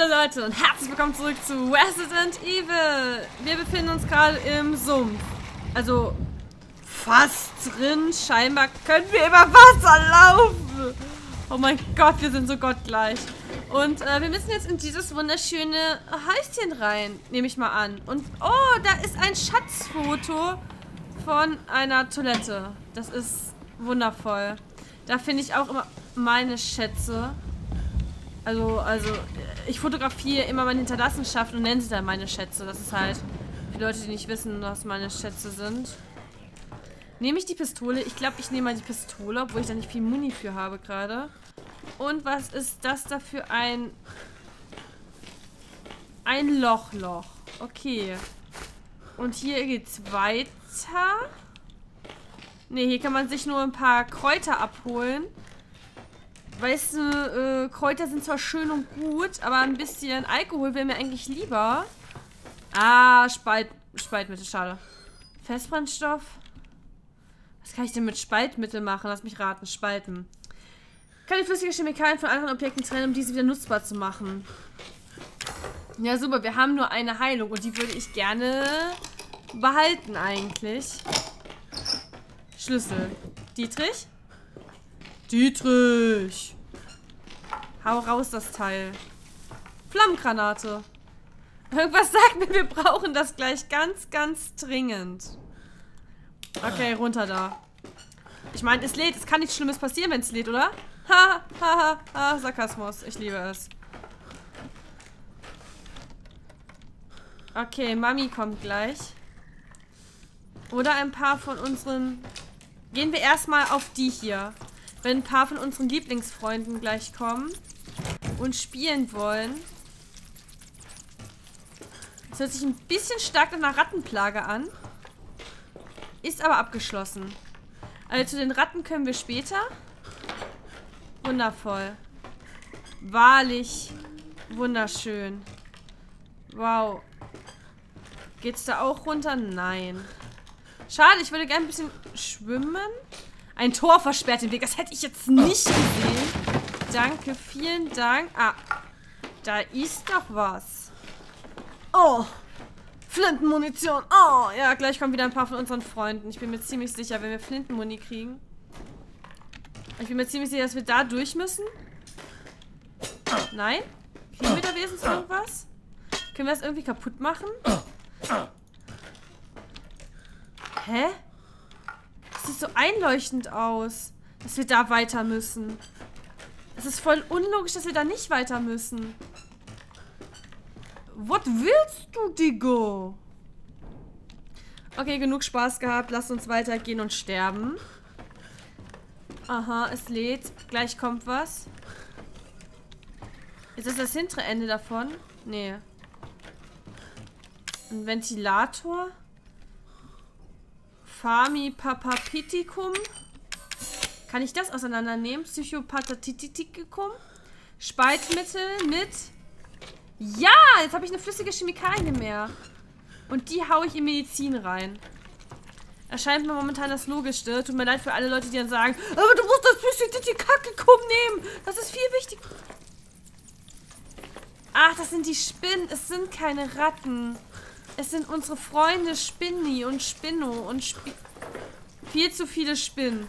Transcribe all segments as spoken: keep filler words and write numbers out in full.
Hallo Leute und herzlich willkommen zurück zu Resident Evil. Wir befinden uns gerade im Sumpf. Also fast drin. Scheinbar können wir über Wasser laufen. Oh mein Gott, wir sind so gottgleich. Und äh, wir müssen jetzt in dieses wunderschöne Häuschen rein, nehme ich mal an. Und oh, da ist ein Schatzfoto von einer Toilette. Das ist wundervoll. Da finde ich auch immer meine Schätze. Also, also, ich fotografiere immer meine Hinterlassenschaften und nenne sie dann meine Schätze. Das ist halt für Leute, die nicht wissen, was meine Schätze sind. Nehme ich die Pistole? Ich glaube, ich nehme mal die Pistole, obwohl ich da nicht viel Muni für habe gerade. Und was ist das da für ein... Ein Lochloch. Okay. Und hier geht's weiter. Ne, hier kann man sich nur ein paar Kräuter abholen. Weißt du, äh, Kräuter sind zwar schön und gut, aber ein bisschen Alkohol wäre mir eigentlich lieber. Ah, Spalt, Spaltmittel, schade. Festbrennstoff. Was kann ich denn mit Spaltmittel machen? Lass mich raten, spalten. Kann die flüssige Chemikalien von anderen Objekten trennen, um diese wieder nutzbar zu machen. Ja, super, wir haben nur eine Heilung und die würde ich gerne behalten eigentlich. Schlüssel. Dietrich? Dietrich! Hau raus das Teil. Flammengranate. Irgendwas sagt mir, wir brauchen das gleich ganz, ganz dringend. Okay, runter da. Ich meine, es lädt. Es kann nichts Schlimmes passieren, wenn es lädt, oder? Ha, ha, ha, ha, Sarkasmus. Ich liebe es. Okay, Mami kommt gleich. Oder ein paar von unseren... Gehen wir erstmal auf die hier. Wenn ein paar von unseren Lieblingsfreunden gleich kommen und spielen wollen. Das hört sich ein bisschen stark nach einer Rattenplage an. Ist aber abgeschlossen. Also zu den Ratten können wir später. Wundervoll. Wahrlich wunderschön. Wow. Geht's da auch runter? Nein. Schade, ich würde gerne ein bisschen schwimmen. Ein Tor versperrt den Weg. Das hätte ich jetzt nicht gesehen. Danke, vielen Dank. Ah, da ist doch was. Oh, Flintenmunition. Oh, ja, gleich kommen wieder ein paar von unseren Freunden. Ich bin mir ziemlich sicher, wenn wir Flintenmuni kriegen. Ich bin mir ziemlich sicher, dass wir da durch müssen. Nein? Kriegen wir da wenigstens irgendwas? Können wir das irgendwie kaputt machen? Hä? Das sieht so einleuchtend aus, dass wir da weiter müssen. Es ist voll unlogisch, dass wir da nicht weiter müssen. Was willst du, Digga? Okay, genug Spaß gehabt. Lasst uns weitergehen und sterben. Aha, es lädt. Gleich kommt was. Ist das das hintere Ende davon? Nee. Ein Ventilator? Famipapapitikum. Kann ich das auseinandernehmen? Psychopathatitikum. Spaltmittel mit... Ja! Jetzt habe ich eine flüssige Chemikalie mehr. Und die haue ich in Medizin rein. Erscheint mir momentan das Logischste. Tut mir leid für alle Leute, die dann sagen, aber du musst das Psychopathatitikum nehmen. Das ist viel wichtiger. Ach, das sind die Spinnen. Es sind keine Ratten. Es sind unsere Freunde Spinni und Spinno und Spi... Viel zu viele Spinnen.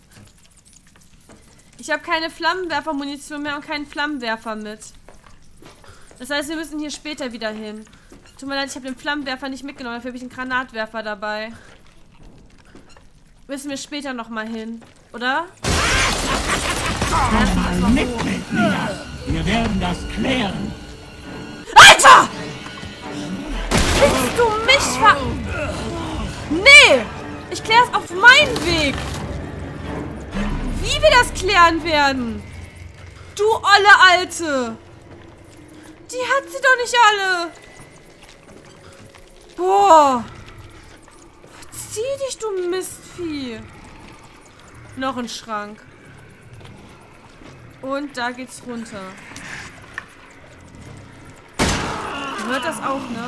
Ich habe keine Flammenwerfermunition mehr und keinen Flammenwerfer mit. Das heißt, wir müssen hier später wieder hin. Tut mir leid, ich habe den Flammenwerfer nicht mitgenommen. Dafür habe ich einen Granatwerfer dabei. Müssen wir später nochmal hin, oder? Komm mal mit mit mir. Wir werden das klären. Alter! Willst du mich ver... Nee! Ich kläre es auf meinen Weg! Wie wir das klären werden! Du olle Alte! Die hat sie doch nicht alle! Boah! Verzieh dich, du Mistvieh! Noch ein Schrank. Und da geht's runter. Man hört das auch, ne?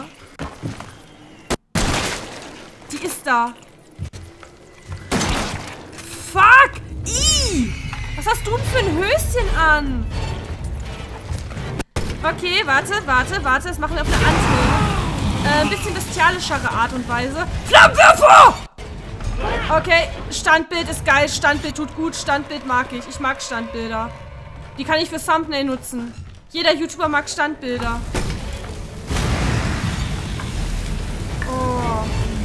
Die ist da. Fuck! Ih! Was hast du denn für ein Höschen an? Okay, warte, warte, warte. Das machen wir auf eine andere, äh, ein bisschen bestialischere Art und Weise. Flammenwerfer! Okay, Standbild ist geil. Standbild tut gut. Standbild mag ich. Ich mag Standbilder. Die kann ich für Thumbnail nutzen. Jeder YouTuber mag Standbilder. Oh.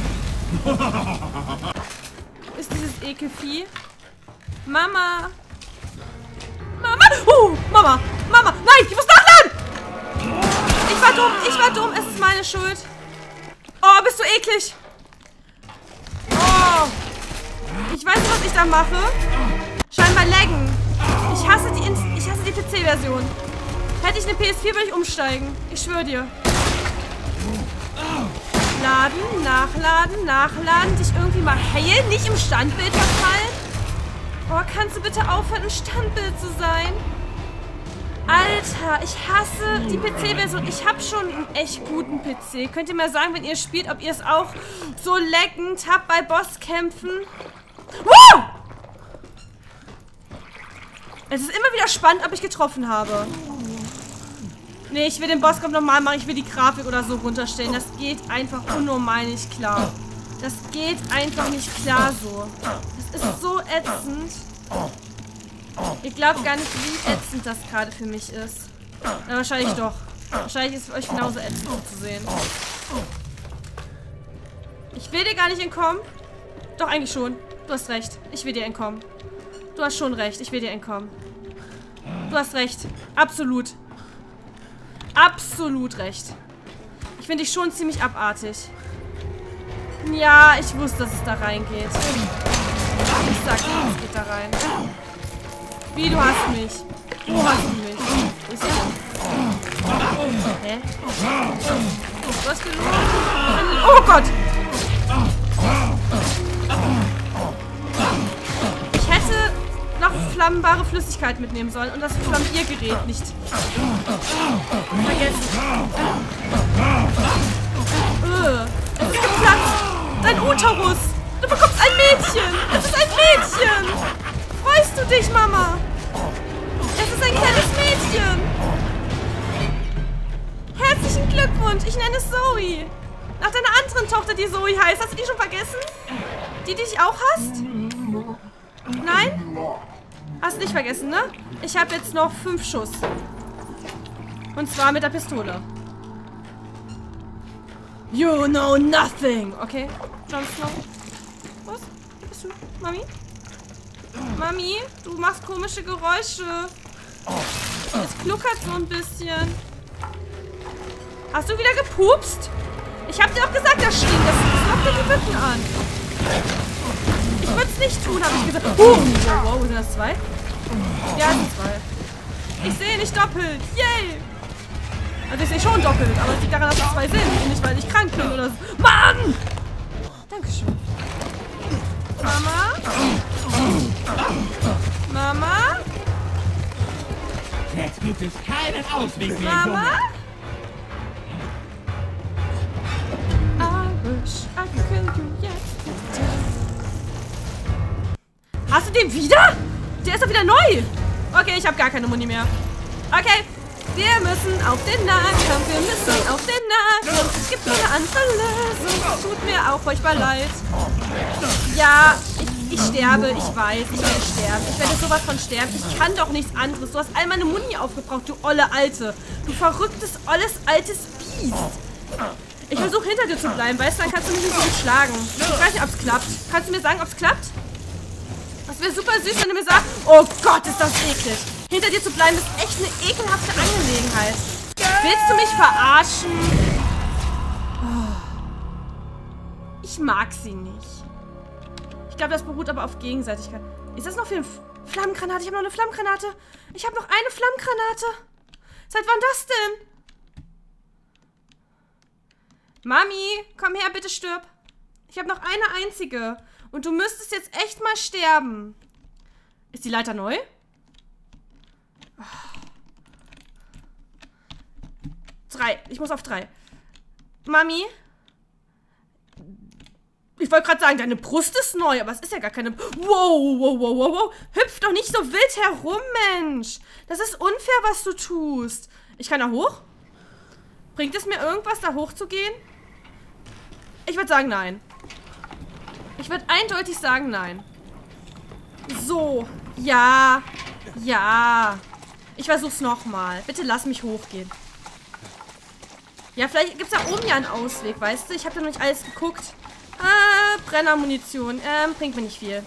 Ist dieses Ekelvieh? Mama. Mama. Uh, Mama. Mama. Nein, ich muss nachladen. Ich war dumm. Ich war dumm. Es ist meine Schuld. Oh, bist du eklig. Oh. Ich weiß nicht, was ich da mache. Scheinbar laggen. Ich hasse die, In ich hasse die P C-Version. Hätte ich eine P S vier, würde ich umsteigen. Ich schwöre dir. Laden, nachladen, nachladen. Dich irgendwie mal heilen. Nicht im Standbild verfallen. Oh, kannst du bitte aufhören, im Standbild zu sein? Alter, ich hasse die P C-Version. Ich habe schon einen echt guten P C. Könnt ihr mir sagen, wenn ihr spielt, ob ihr es auch so leckend habt bei Bosskämpfen? Wow! Es ist immer wieder spannend, ob ich getroffen habe. Nee, ich will den Bosskampf normal machen. Ich will die Grafik oder so runterstellen. Das geht einfach unnormal nicht klar. Das geht einfach nicht klar so. Das ist so ätzend. Ihr glaubt gar nicht, wie ätzend das gerade für mich ist. Na, wahrscheinlich doch. Wahrscheinlich ist es für euch genauso ätzend zu sehen. Ich will dir gar nicht entkommen. Doch, eigentlich schon. Du hast recht. Ich will dir entkommen. Du hast schon recht. Ich will dir entkommen. Du hast recht. Absolut. Absolut recht. Ich finde dich schon ziemlich abartig. Ja, ich wusste, dass es da reingeht. Ich sag dir, es geht da rein. Wie, du hast mich. Du hast mich. Ist Hä? Du hast gelogen? Oh Gott! Ich hätte noch flammbare Flüssigkeit mitnehmen sollen und das Flammiergerät nicht vergessen. Äh, es ist geplatzt. Dein Uterus. Du bekommst ein Mädchen. Es ist ein Mädchen. Freust du dich, Mama? Es ist ein kleines Mädchen. Herzlichen Glückwunsch. Ich nenne es Zoe. Nach deiner anderen Tochter, die Zoe heißt. Hast du die schon vergessen? Die, die dich auch hasst? Nein? Hast du nicht vergessen, ne? Ich habe jetzt noch fünf Schuss. Und zwar mit der Pistole. You know nothing. Okay, Jon Snow. Was? Wo bist du? Mami? Mami, du machst komische Geräusche. Es kluckert so ein bisschen. Hast du wieder gepupst? Ich hab dir auch gesagt, das stinkt. Das, das lockt dir die Bücken an. Ich würde es nicht tun, habe ich gesagt. Oh, wow, wow, sind das zwei? Ja, das sind zwei. Ich sehe nicht doppelt. Yay! Also ich sehe schon doppelt, aber es liegt daran, dass es zwei sind und nicht, weil ich krank bin oder so. Mann! Dankeschön. Mama? Mama? Jetzt gibt es keinen Ausweg mehr, Mama? I wish I could kill you yesterday. Hast du den wieder? Der ist doch wieder neu. Okay, ich habe gar keine Muni mehr. Okay, wir müssen auf den Nahkampf. Wir müssen auf den Nahkampf. Es gibt nur eine andere Lösung. Es tut mir auch furchtbar leid. Ja, ich, ich sterbe. Ich weiß, ich werde sterben. Ich werde sowas von sterben. Ich kann doch nichts anderes. Du hast all meine Muni aufgebraucht, du olle Alte. Du verrücktes, olles, altes Biest. Ich versuche hinter dir zu bleiben, weißt du? Dann kannst du mich nicht so schlagen. Ich weiß nicht, ob es klappt. Kannst du mir sagen, ob es klappt? Das wäre super süß, wenn du mir sagst, oh Gott, ist das eklig. Hinter dir zu bleiben ist echt eine ekelhafte Angelegenheit. Willst du mich verarschen? Oh. Ich mag sie nicht. Ich glaube, das beruht aber auf Gegenseitigkeit. Ist das noch für eine Flammengranate? Ich habe noch eine Flammengranate. Ich habe noch eine Flammengranate. Seit wann das denn? Mami, komm her, bitte stirb. Ich habe noch eine einzige. Und du müsstest jetzt echt mal sterben. Ist die Leiter neu? Drei. Ich muss auf drei. Mami? Ich wollte gerade sagen, deine Brust ist neu, aber es ist ja gar keine... Wow, wow, wow, wow, wow. Hüpf doch nicht so wild herum, Mensch. Das ist unfair, was du tust. Ich kann da hoch? Bringt es mir irgendwas, da hochzugehen? Ich würde sagen, nein. Ich würde eindeutig sagen, nein. So. Ja. Ja. Ich versuch's nochmal. Bitte lass mich hochgehen. Ja, vielleicht gibt's da oben ja einen Ausweg, weißt du? Ich habe da noch nicht alles geguckt. Ah, Brennermunition. Ähm, bringt mir nicht viel.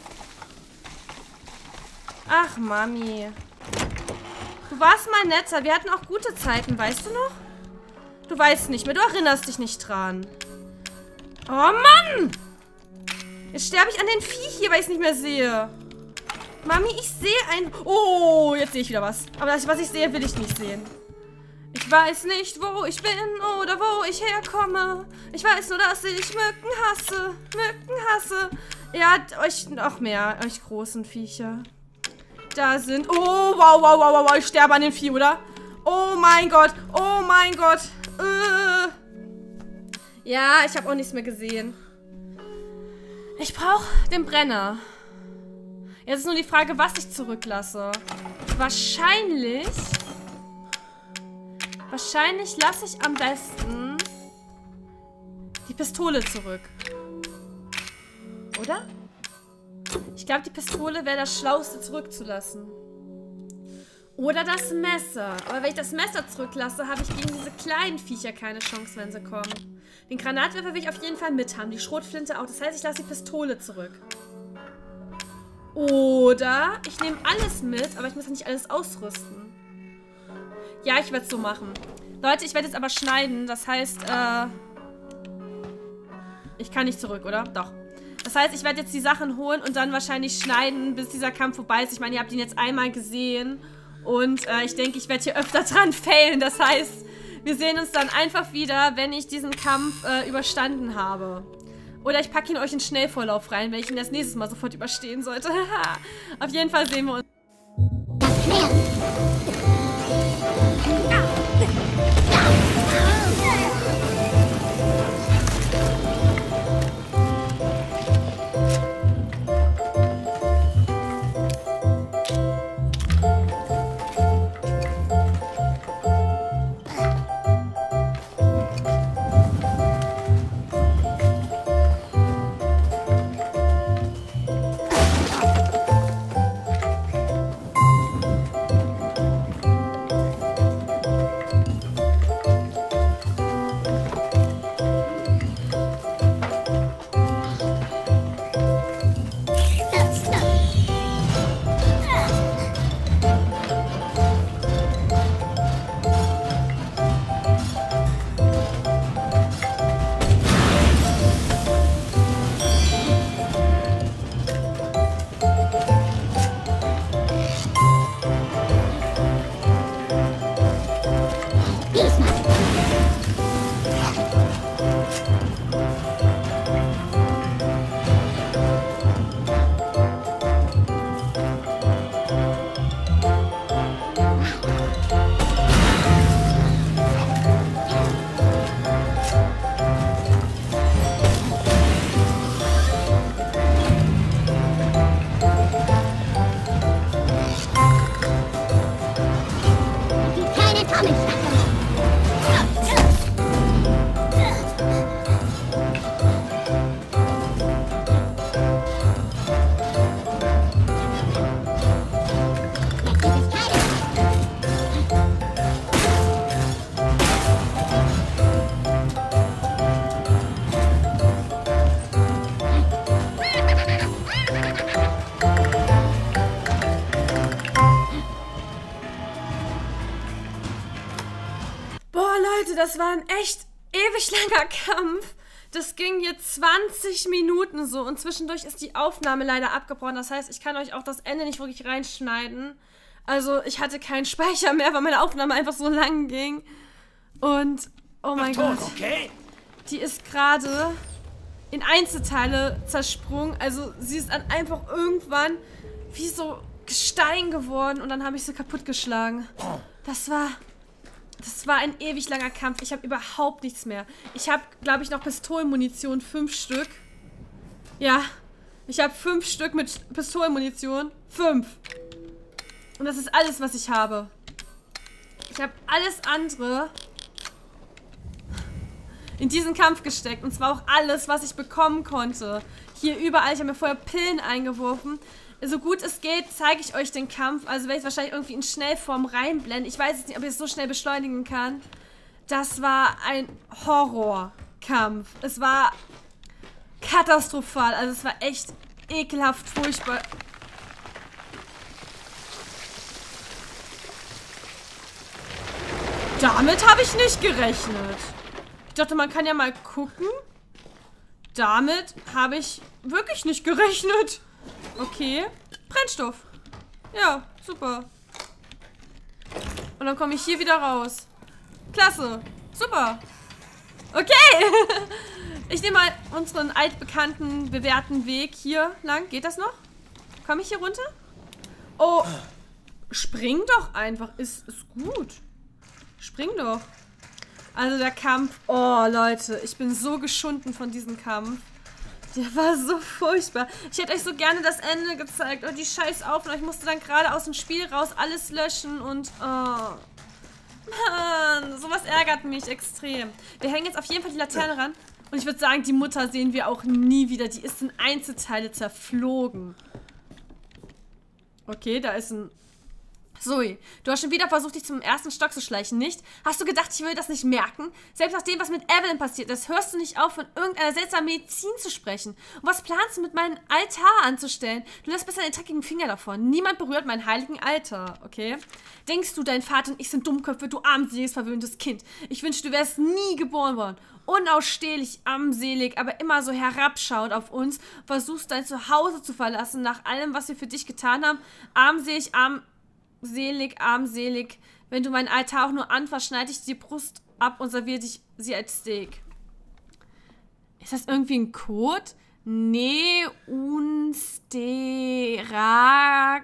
Ach, Mami. Du warst mal netter. Wir hatten auch gute Zeiten, weißt du noch? Du weißt nicht mehr. Du erinnerst dich nicht dran. Oh, Mann! Jetzt sterbe ich an den Viech hier, weil ich es nicht mehr sehe. Mami, ich sehe ein... Oh, jetzt sehe ich wieder was. Aber das, was ich sehe, will ich nicht sehen. Ich weiß nicht, wo ich bin oder wo ich herkomme. Ich weiß nur, dass ich Mücken hasse. Mücken hasse. Ihr habt euch noch mehr, euch großen Viecher. Da sind... Oh, wow, wow, wow, wow, ich sterbe an den Vieh, oder? Oh mein Gott, oh mein Gott. Äh. Ja, ich habe auch nichts mehr gesehen. Ich brauche den Brenner. Jetzt ist nur die Frage, was ich zurücklasse. Wahrscheinlich... Wahrscheinlich lasse ich am besten die Pistole zurück. Oder? Ich glaube, die Pistole wäre das Schlauste zurückzulassen. Oder das Messer. Aber wenn ich das Messer zurücklasse, habe ich gegen diese kleinen Viecher keine Chance, wenn sie kommen. Den Granatwerfer will ich auf jeden Fall mit haben. Die Schrotflinte auch. Das heißt, ich lasse die Pistole zurück. Oder ich nehme alles mit, aber ich muss ja nicht alles ausrüsten. Ja, ich werde es so machen. Leute, ich werde jetzt aber schneiden. Das heißt, äh... ich kann nicht zurück, oder? Doch. Das heißt, ich werde jetzt die Sachen holen und dann wahrscheinlich schneiden, bis dieser Kampf vorbei ist. Ich meine, ihr habt ihn jetzt einmal gesehen. Und äh, ich denke, ich werde hier öfter dran failen. Das heißt, wir sehen uns dann einfach wieder, wenn ich diesen Kampf äh, überstanden habe. Oder ich packe ihn euch in Schnellvorlauf rein, wenn ich ihn das nächste Mal sofort überstehen sollte. Auf jeden Fall sehen wir uns. Das war ein echt ewig langer Kampf. Das ging jetzt zwanzig Minuten so und zwischendurch ist die Aufnahme leider abgebrochen. Das heißt, ich kann euch auch das Ende nicht wirklich reinschneiden. Also ich hatte keinen Speicher mehr, weil meine Aufnahme einfach so lang ging. Und, oh mein Gott. Okay. Die ist gerade in Einzelteile zersprungen. Also sie ist dann einfach irgendwann wie so Gestein geworden und dann habe ich sie kaputtgeschlagen. Das war... Das war ein ewig langer Kampf. Ich habe überhaupt nichts mehr. Ich habe, glaube ich, noch Pistolenmunition. Fünf Stück. Ja. Ich habe fünf Stück mit Pistolenmunition. Fünf. Und das ist alles, was ich habe. Ich habe alles andere in diesen Kampf gesteckt. Und zwar auch alles, was ich bekommen konnte. Hier überall. Ich habe mir vorher Pillen eingeworfen. So gut es geht, zeige ich euch den Kampf. Also werde ich wahrscheinlich irgendwie in Schnellform reinblenden. Ich weiß jetzt nicht, ob ich es so schnell beschleunigen kann. Das war ein Horrorkampf. Es war katastrophal. Also es war echt ekelhaft, furchtbar. Damit habe ich nicht gerechnet. Ich dachte, man kann ja mal gucken. Damit habe ich wirklich nicht gerechnet. Okay. Brennstoff. Ja, super. Und dann komme ich hier wieder raus. Klasse. Super. Okay. Ich nehme mal unseren altbekannten, bewährten Weg hier lang. Geht das noch? Komme ich hier runter? Oh. Spring doch einfach. Ist, ist gut. Spring doch. Also der Kampf. Oh, Leute. Ich bin so geschunden von diesem Kampf. Der war so furchtbar. Ich hätte euch so gerne das Ende gezeigt. Oh, die scheiß Aufnahme. Ich musste dann gerade aus dem Spiel raus alles löschen und... Oh. Mann, sowas ärgert mich extrem. Wir hängen jetzt auf jeden Fall die Laterne ran. Und ich würde sagen, die Mutter sehen wir auch nie wieder. Die ist in Einzelteile zerflogen. Okay, da ist ein... Zoe, du hast schon wieder versucht, dich zum ersten Stock zu schleichen, nicht? Hast du gedacht, ich will das nicht merken? Selbst nach dem, was mit Evelyn passiert ist, hörst du nicht auf, von irgendeiner seltsamen Medizin zu sprechen. Und was planst du mit meinem Altar anzustellen? Du lässt besser den dreckigen Finger davon. Niemand berührt meinen heiligen Altar, okay? Denkst du, dein Vater und ich sind Dummköpfe, du armseliges, verwöhntes Kind? Ich wünschte, du wärst nie geboren worden. Unausstehlich, armselig, aber immer so herabschauend auf uns. Versuchst dein Zuhause zu verlassen, nach allem, was wir für dich getan haben. Armselig, arm... Selig, armselig. Wenn du meinen Altar auch nur anfasst, schneide ich die Brust ab und serviere dich sie als Steak. Ist das irgendwie ein Code? Ne, unste, rak,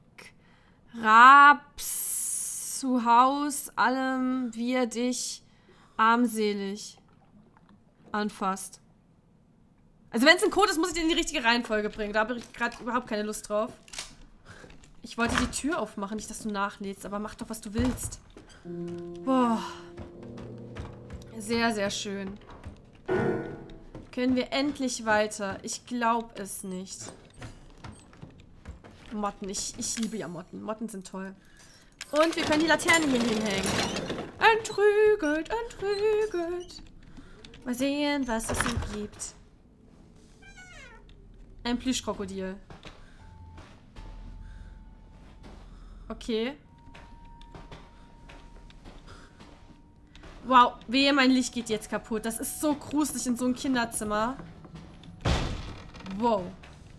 raps, zu Haus, allem, wie er dich armselig anfasst. Also wenn es ein Code ist, muss ich den in die richtige Reihenfolge bringen. Da habe ich gerade überhaupt keine Lust drauf. Ich wollte die Tür aufmachen, nicht, dass du nachlädst, aber mach doch, was du willst. Boah. Sehr, sehr schön. Können wir endlich weiter? Ich glaube es nicht. Motten. Ich, ich liebe ja Motten. Motten sind toll. Und wir können die Laterne hier hinhängen. Entrügelt, entrügelt. Mal sehen, was es so gibt. Ein Plüschkrokodil. Okay. Wow, wehe, mein Licht geht jetzt kaputt. Das ist so gruselig in so einem Kinderzimmer. Wow.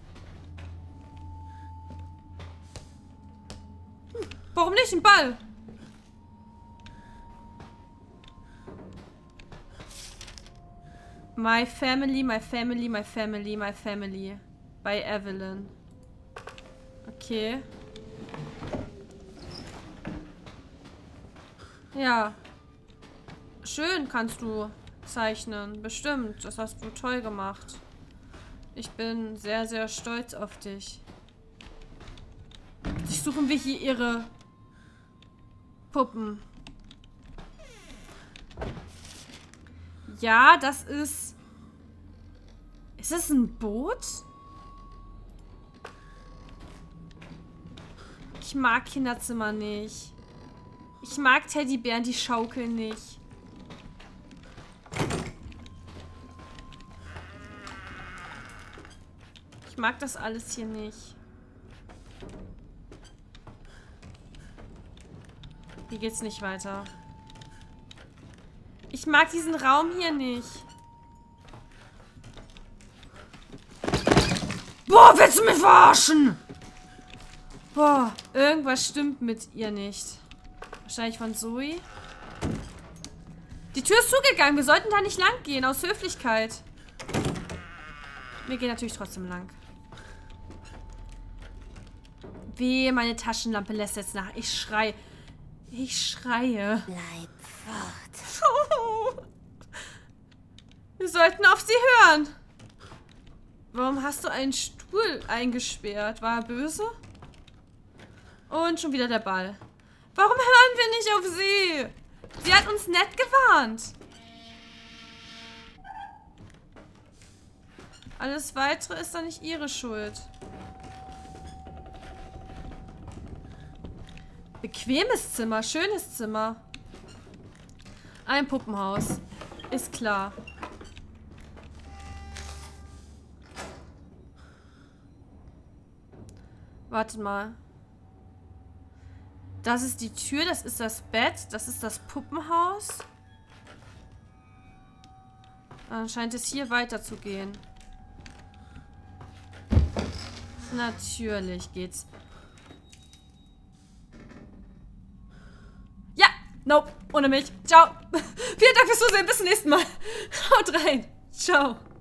Hm, warum nicht? Ein Ball. My family, my family, my family, my family. Bei Evelyn. Okay. Ja. Schön kannst du zeichnen. Bestimmt. Das hast du toll gemacht. Ich bin sehr, sehr stolz auf dich. Jetzt suchen wir hier ihre Puppen. Ja, das ist... Ist das ein Boot? Ich mag Kinderzimmer nicht. Ich mag Teddybären, die schaukeln nicht. Ich mag das alles hier nicht. Hier geht's nicht weiter. Ich mag diesen Raum hier nicht. Boah, willst du mich verarschen? Boah, irgendwas stimmt mit ihr nicht. Wahrscheinlich von Zoe. Die Tür ist zugegangen. Wir sollten da nicht lang gehen, aus Höflichkeit. Wir gehen natürlich trotzdem lang. Wehe, meine Taschenlampe lässt jetzt nach. Ich schreie. Ich schreie. Bleib fort. Wir sollten auf sie hören. Warum hast du einen Stuhl eingesperrt? War er böse? Und schon wieder der Ball. Warum hören wir nicht auf sie? Sie hat uns nett gewarnt. Alles Weitere ist dann nicht ihre Schuld. Bequemes Zimmer, schönes Zimmer. Ein Puppenhaus. Ist klar. Wartet mal. Das ist die Tür, das ist das Bett, das ist das Puppenhaus. Dann scheint es hier weiterzugehen. Natürlich geht's. Ja, nope, ohne mich. Ciao. Vielen Dank fürs Zusehen, bis zum nächsten Mal. Haut rein. Ciao.